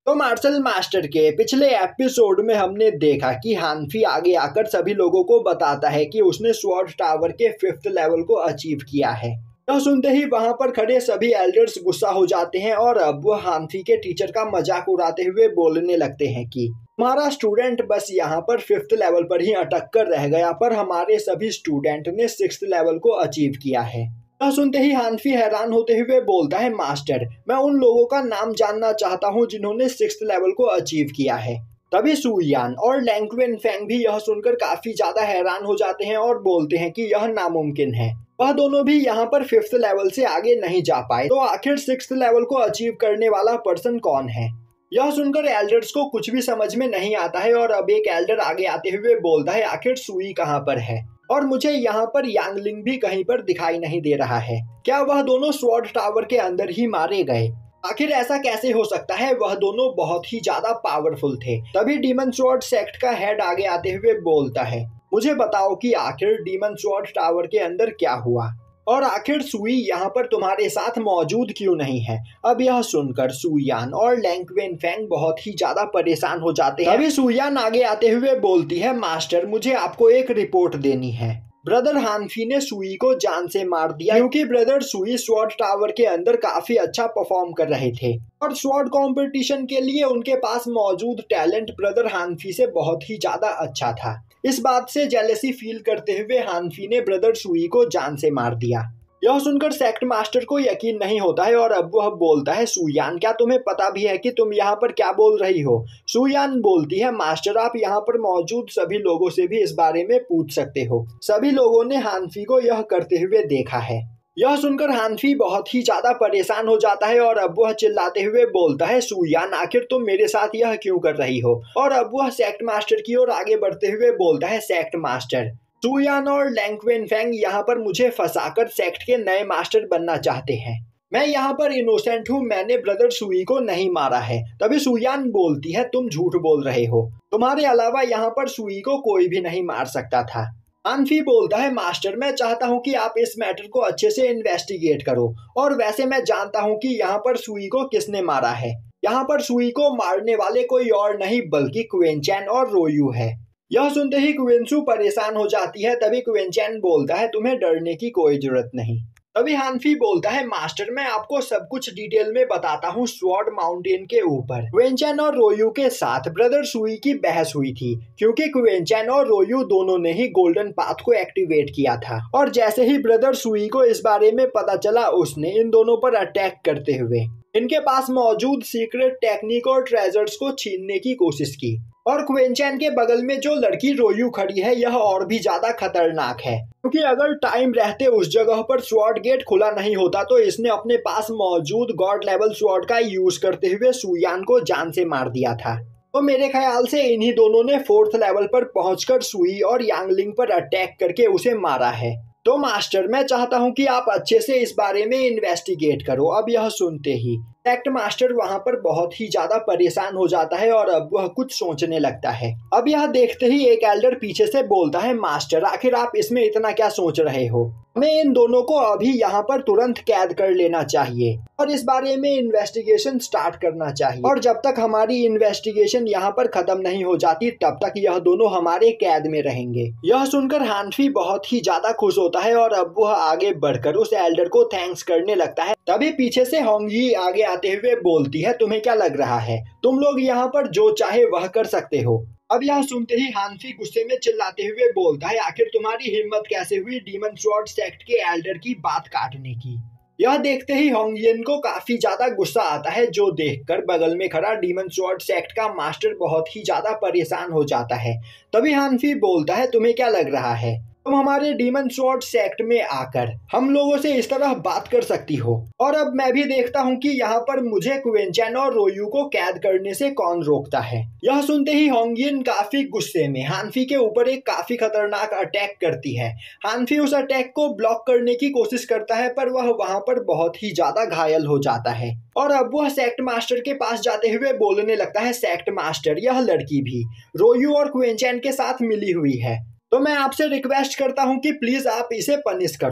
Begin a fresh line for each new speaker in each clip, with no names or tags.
तो martial master के पिछले एपिसोड में हमने देखा कि हानफी आगे आकर सभी लोगों को बताता है कि उसने स्वॉर्ड टावर के 5th लेवल को अचीव किया है। यह सुनते ही वहां पर खड़े सभी एल्डर्स गुस्सा हो जाते हैं और अब वह हानफी के टीचर का मजाक उड़ाते हुए बोलने लगते हैं कि हमारा स्टूडेंट बस यहाँ पर 5th लेवल पर ही अटक कर रह गया, पर हमारे सभी स्टूडेंट ने 6th लेवल को अचीव किया है। यह सुनते ही हानफी हैरान होते हुए बोलता है, मास्टर मैं उन लोगों का नाम जानना चाहता हूँ जिन्होंने 6th लेवल को अचीव किया है। तभी सुयान और लैंग वेनफेंग भी यह सुनकर काफी ज्यादा हैरान हो जाते हैं और बोलते हैं कि यह नामुमकिन है। वह दोनों भी यहाँ पर 5th लेवल से आगे नहीं जा पाए, तो आखिर 6th लेवल को अचीव करने वाला पर्सन कौन है। यह सुनकर एल्डर्स को कुछ भी समझ में नहीं आता है और अब एक एल्डर आगे आते हुए बोलता है, आखिर सुई कहाँ पर है और मुझे यहाँ पर यांगलिंग भी कहीं पर दिखाई नहीं दे रहा है। क्या वह दोनों स्वॉर्ड टावर के अंदर ही मारे गए? आखिर ऐसा कैसे हो सकता है? वह दोनों बहुत ही ज्यादा पावरफुल थे। तभी डीमन स्वॉर्ड सेक्ट का हेड आगे आते हुए बोलता है, मुझे बताओ कि आखिर डीमन स्वॉर्ड टावर के अंदर क्या हुआ और आखिर सुई यहाँ पर तुम्हारे साथ मौजूद क्यों नहीं है। अब यह सुनकर सुयान और लैंग वेनफेंग बहुत ही ज्यादा परेशान हो जाते हैं। तभी सुयान आगे आते हुए बोलती है, मास्टर मुझे आपको एक रिपोर्ट देनी है। ब्रदर हानफी ने सुई को जान से मार दिया क्योंकि ब्रदर सुई स्वॉर्ड टावर के अंदर काफी अच्छा परफॉर्म कर रहे थे और स्वॉर्ड कंपटीशन के लिए उनके पास मौजूद टैलेंट ब्रदर हानफी से बहुत ही ज्यादा अच्छा था। इस बात से जेलसी फील करते हुए हानफी ने ब्रदर सुई को जान से मार दिया। यह सुनकर सेक्ट मास्टर को यकीन नहीं होता है और अब वह बोलता है, सुयान क्या तुम्हें पता भी है कि तुम यहाँ पर क्या बोल रही हो? सुयान बोलती है, मास्टर आप यहाँ पर मौजूद सभी लोगों से भी इस बारे में पूछ सकते हो। सभी लोगों ने हानफी को यह करते हुए देखा है। यह सुनकर हानफी बहुत ही ज्यादा परेशान हो जाता है और अब वह चिल्लाते हुए बोलता है, सुयान आखिर तुम मेरे साथ यह क्यों कर रही हो? और अब वह सेक्ट मास्टर की ओर आगे बढ़ते हुए बोलता है, सेक्ट मास्टर सुयान और लैंग वेनफेंग यहाँ पर मुझे फंसाकर सेक्ट के नए मास्टर बनना चाहते हैं। मैं यहाँ पर इनोसेंट हूँ, मैंने ब्रदर सुई को नहीं मारा है। तभी सुयान बोलती है, तुम झूठ बोल रहे हो, तुम्हारे अलावा यहाँ पर सुई को कोई भी नहीं मार सकता था। हानफी बोलता है, मास्टर मैं चाहता हूँ कि आप इस मैटर को अच्छे से इन्वेस्टिगेट करो और वैसे मैं जानता हूँ कि यहाँ पर सुई को किसने मारा है। यहाँ पर सुई को मारने वाले कोई और नहीं बल्कि क्वेनचैन और रोयू है। यह सुनते ही क्विंसू परेशान हो जाती है। तभी क्वेनचैन बोलता है, तुम्हें डरने की कोई जरूरत नहीं। तभी हानफी बोलता है, मास्टर मैं आपको सब कुछ डिटेल में बताता हूँ। स्वॉर्ड माउंटेन के ऊपर क्वेनचैन और रोयू के साथ ब्रदर सुई की बहस हुई थी क्योंकि क्वेनचैन और रोयू दोनों ने ही गोल्डन पाथ को एक्टिवेट किया था और जैसे ही ब्रदर सुई को इस बारे में पता चला उसने इन दोनों पर अटैक करते हुए इनके पास मौजूद सीक्रेट टेक्निक और ट्रेजर्स को छीनने की कोशिश की। और क्वेनचैन के बगल में जो लड़की रोयू खड़ी है यह और भी ज्यादा खतरनाक है क्योंकि अगर टाइम रहते उस जगह पर स्वॉर्ड गेट खुला नहीं होता तो इसने अपने पास मौजूद गॉड लेवल स्वॉर्ड का यूज करते हुए सुयान को जान से मार दिया था। तो मेरे ख्याल से इन्हीं दोनों ने 4th लेवल पर पहुंचकर सुई और यांगलिंग पर अटैक करके उसे मारा है। तो मास्टर मैं चाहता हूं कि आप अच्छे से इस बारे में इन्वेस्टिगेट करो। अब यह सुनते ही सेक्ट मास्टर वहां पर बहुत ही ज्यादा परेशान हो जाता है और अब वह कुछ सोचने लगता है। अब यह देखते ही एक एल्डर पीछे से बोलता है, मास्टर आखिर आप इसमें इतना क्या सोच रहे हो? हमें इन दोनों को अभी यहाँ पर तुरंत कैद कर लेना चाहिए और इस बारे में इन्वेस्टिगेशन स्टार्ट करना चाहिए और जब तक हमारी इन्वेस्टिगेशन यहाँ पर खत्म नहीं हो जाती तब तक यह दोनों हमारे कैद में रहेंगे। यह सुनकर हानफी बहुत ही ज्यादा खुश होता है और अब वह आगे बढ़कर उस एल्डर को थैंक्स करने लगता है। तभी पीछे से होंगी आगे आते हुए बोलती है, तुम्हें क्या लग रहा है तुम लोग यहाँ पर जो चाहे वह कर सकते हो? अब यह सुनते ही हानफी गुस्से में चिल्लाते हुए बोलता है, आखिर तुम्हारी हिम्मत कैसे हुई डीमन स्वॉर्ड सेक्ट के एल्डर की बात काटने की? यह देखते ही होंगियन को काफी ज्यादा गुस्सा आता है जो देखकर बगल में खड़ा डीमन स्वॉर्ड सेक्ट का मास्टर बहुत ही ज्यादा परेशान हो जाता है। तभी हानफी बोलता है, तुम्हें क्या लग रहा है तुम हमारे डीमन स्वॉर्ड सेक्ट में आकर हम लोगों से इस तरह बात कर सकती हो? और अब मैं भी देखता हूँ कि यहाँ पर मुझे क्वेनचैन और रोयू को कैद करने से कौन रोकता है। यह सुनते ही होंगियन काफी गुस्से में हानफी के ऊपर एक काफी खतरनाक अटैक करती है। हानफी उस अटैक को ब्लॉक करने की कोशिश करता है पर वह वहां पर बहुत ही ज्यादा घायल हो जाता है और अब वह सेक्ट मास्टर के पास जाते हुए बोलने लगता है, सेक्ट मास्टर यह लड़की भी रोयू और क्वेनचैन के साथ मिली हुई है तो मैं आपसे रिक्वेस्ट करता हूं कि प्लीज आप इसे पनिश करो।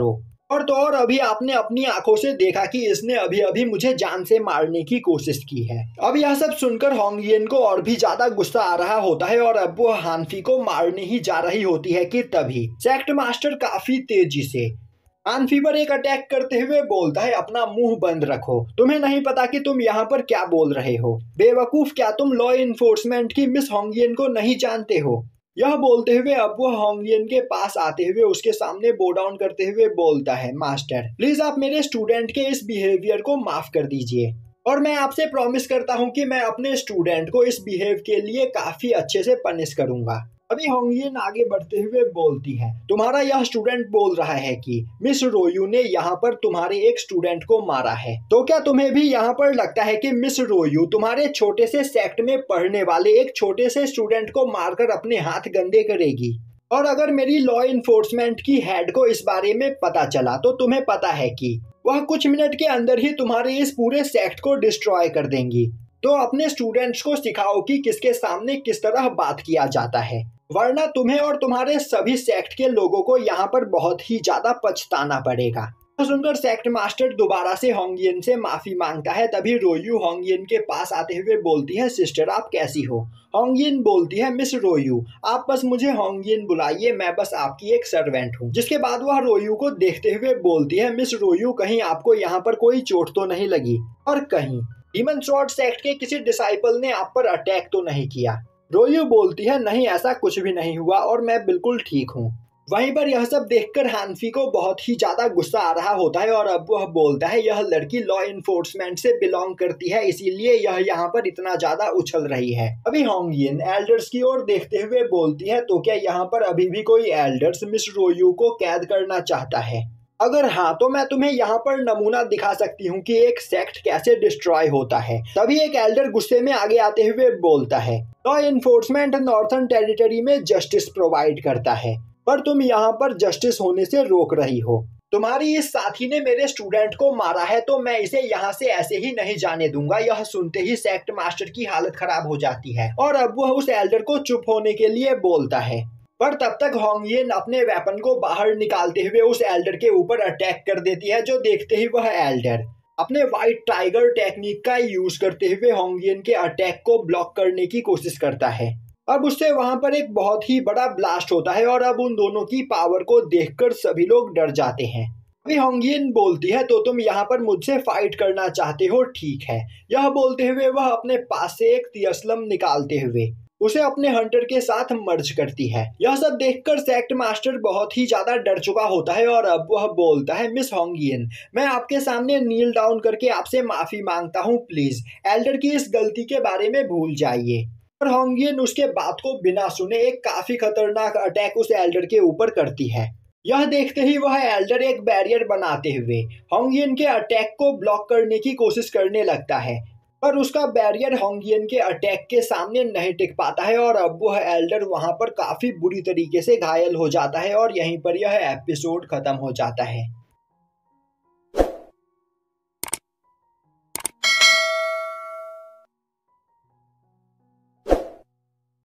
और तो और अभी आपने अपनी आंखों से देखा कि इसने अभी अभी मुझे जान से मारने की कोशिश की है। अब यह सब सुनकर होंगियन को और भी ज्यादा गुस्सा आ रहा होता है और अब वो हानफी को मारने ही जा रही होती है कि तभी सेक्ट मास्टर काफी तेजी से हानफी पर एक अटैक करते हुए बोलता है, अपना मुंह बंद रखो, तुम्हें नहीं पता कि तुम यहाँ पर क्या बोल रहे हो। बेवकूफ, क्या तुम लॉ इन्फोर्समेंट की मिस होंगियन को नहीं जानते हो। यह बोलते हुए अब वो होंगियन के पास आते हुए उसके सामने बो डाउन करते हुए बोलता है, मास्टर प्लीज आप मेरे स्टूडेंट के इस बिहेवियर को माफ कर दीजिए और मैं आपसे प्रॉमिस करता हूँ कि मैं अपने स्टूडेंट को इस बिहेव के लिए काफी अच्छे से पनिश करूंगा। अभी होंगियन आगे बढ़ते हुए बोलती है, तुम्हारा यह स्टूडेंट बोल रहा है कि मिस रोयू ने यहाँ पर तुम्हारे एक स्टूडेंट को मारा है, तो क्या तुम्हें भी यहाँ पर लगता है कि मिस रोयू तुम्हारे छोटे से सेक्ट में पढ़ने वाले एक छोटे से स्टूडेंट को मारकर अपने हाथ गंदे करेगी? और अगर मेरी लॉ इन्फोर्समेंट की हेड को इस बारे में पता चला तो तुम्हें पता है कि वह कुछ मिनट के अंदर ही तुम्हारे इस पूरे सेक्ट को डिस्ट्रॉय कर देंगी। तो अपने स्टूडेंट्स को सिखाओ कि किसके सामने किस तरह बात किया जाता है, वरना तुम्हें और तुम्हारे सभी सेक्ट के लोगों को यहाँ पर बहुत ही ज्यादा पछताना पड़ेगा। तो सुनकर सेक्ट मास्टर दोबारा से होंगियन से माफी मांगता है। तभी रोयू होंगियन के पास आते हुए बोलती है, सिस्टर आप कैसी हो? होंगियन बोलती है, मिस रोयू आप बस मुझे होंगियन बुलाइए, मैं बस आपकी एक सर्वेंट हूँ। जिसके बाद वह रोयू को देखते हुए बोलती है, मिस रोयू कहीं आपको यहाँ पर कोई चोट तो नहीं लगी और कहीं डीमन स्वॉर्ड सेक्ट के किसी डिसाइपल ने आप पर अटैक तो नहीं किया? रोयू बोलती है, नहीं ऐसा कुछ भी नहीं हुआ और मैं बिल्कुल ठीक हूँ। वहीं पर यह सब देखकर हानफी को बहुत ही ज्यादा गुस्सा आ रहा होता है और अब वह बोलता है, यह लड़की लॉ इन्फोर्समेंट से बिलोंग करती है, इसीलिए यह यहाँ पर इतना ज्यादा उछल रही है। अभी होंगियन एल्डर्स की ओर देखते हुए बोलती है, तो क्या यहाँ पर अभी भी कोई एल्डर्स मिस रोयू को कैद करना चाहता है? अगर हाँ तो मैं तुम्हें यहाँ पर नमूना दिखा सकती हूँ कि एक सेक्ट कैसे डिस्ट्रॉय होता है। तभी एक एल्डर गुस्से में आगे आते हुए बोलता है, लॉ इन्फोर्समेंट नॉर्थर्न टेरिटरी में जस्टिस प्रोवाइड करता है, पर तुम यहाँ पर जस्टिस होने से रोक रही हो। तुम्हारी इस साथी ने मेरे स्टूडेंट को मारा है तो मैं इसे यहाँ से ऐसे ही नहीं जाने दूंगा। यह सुनते ही सेक्ट मास्टर की हालत खराब हो जाती है और अब वह उस एल्डर को चुप होने के लिए बोलता है, पर तब तक होंगियन अपने वेपन को बाहर निकालते हुए उस एल्डर के ऊपर अटैक कर देती है, जो देखते ही वह एल्डर अपने व्हाइट टाइगर टेक्निक का यूज करते हुए होंगियन के अटैक को ब्लॉक करने की कोशिश करता है। अब उससे वहां पर एक बहुत ही बड़ा ब्लास्ट होता है और अब उन दोनों की पावर को देखकर सभी लोग डर जाते हैं। अभी होंगियन बोलती है, तो तुम यहाँ पर मुझसे फाइट करना चाहते हो, ठीक है। यह बोलते हुए वह अपने पास से एक तियस्लम निकालते हुए उसे अपने हंटर के साथ मर्ज करती है। यह सब देखकर सेक्ट मास्टर बहुत ही ज्यादा डर चुका होता है और अब वह बोलता है, मिस होंगियन मैं आपके सामने नील डाउन करके आपसे माफी मांगता हूँ, प्लीज एल्डर की इस गलती के बारे में भूल जाइए। और होंगियन उसके बात को बिना सुने एक काफी खतरनाक अटैक उस एल्डर के ऊपर करती है। यह देखते ही वह एल्डर एक बैरियर बनाते हुए होंगियन के अटैक को ब्लॉक करने की कोशिश करने लगता है, पर उसका बैरियर होंगियन के अटैक के सामने नहीं टिक पाता है और अब वह एल्डर वहां पर काफी बुरी तरीके से घायल हो जाता है और यहीं पर यह एपिसोड खत्म हो जाता है।